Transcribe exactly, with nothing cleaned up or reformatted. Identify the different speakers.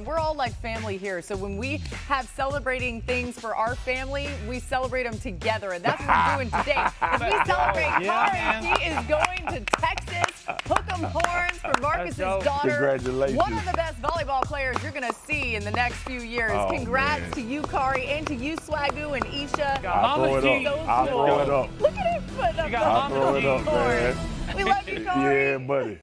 Speaker 1: and we're all like family here. So when we have celebrating things for our family, we celebrate them together, and that's what we're doing today. As we celebrate
Speaker 2: Yeah,
Speaker 1: Kari, she is going to Texas. Hook 'em horns for Marcus's daughter.
Speaker 3: Congratulations.
Speaker 1: One of the best volleyball players you're going to see in the next few years.
Speaker 3: Oh,
Speaker 1: Congrats
Speaker 3: man.
Speaker 1: to you, Kari, and to you, Swagoo and Isha.
Speaker 3: I'll throw it up.
Speaker 1: So
Speaker 3: I'll
Speaker 1: cool.
Speaker 3: throw it up.
Speaker 1: Look at him putting up
Speaker 2: got
Speaker 1: the
Speaker 3: I'll throw it up,
Speaker 1: horns.
Speaker 3: man.
Speaker 1: We love you, Kari.
Speaker 3: Yeah, buddy.